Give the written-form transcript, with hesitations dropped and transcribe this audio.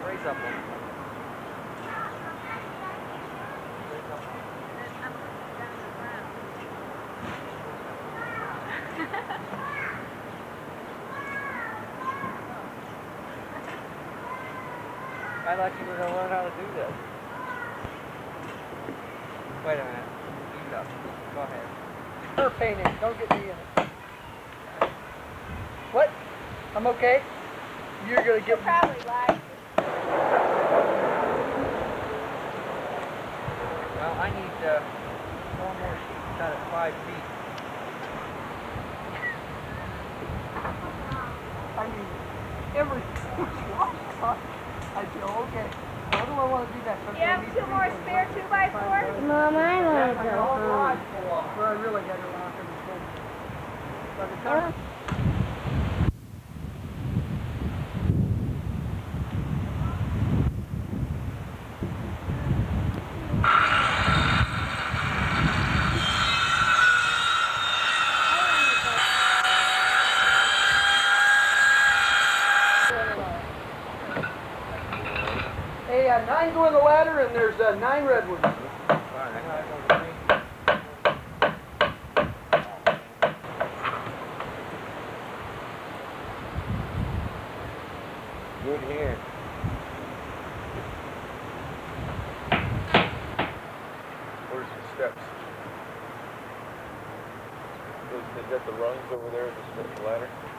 Raise up one. I thought you were going to learn how to do this. Wait a minute. Ease up. Go ahead. Her painting. Don't get me in it. What? I'm okay? You're going to get me. Probably like. Well, I need one more sheet cut at 5 feet. I mean, every I feel okay. How do I want to do that? You have 2 more spare 2x4s? Mom, I want to go home. Where I really got to lock everything. Hey, 9 go in the ladder, and there's 9 red ones. Good here. Where's the steps? Is that the rungs over there, the ladder?